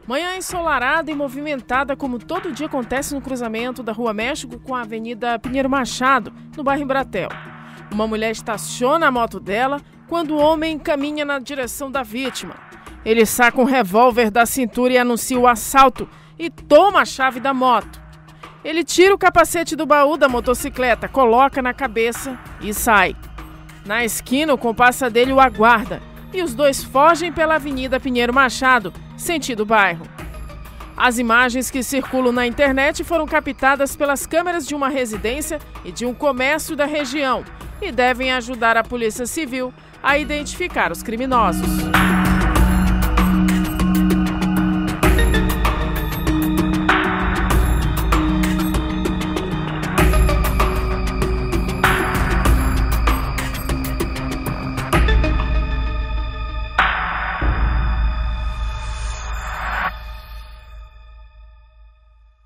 Manhã ensolarada e movimentada, como todo dia acontece no cruzamento da Rua México com a Avenida Pinheiro Machado, no bairro Embratel. Uma mulher estaciona a moto dela quando o homem caminha na direção da vítima. Ele saca um revólver da cintura e anuncia o assalto e toma a chave da moto. Ele tira o capacete do baú da motocicleta, coloca na cabeça e sai. Na esquina, o comparsa dele o aguarda e os dois fogem pela Avenida Pinheiro Machado, sentido bairro. As imagens que circulam na internet foram captadas pelas câmeras de uma residência e de um comércio da região e devem ajudar a Polícia Civil a identificar os criminosos.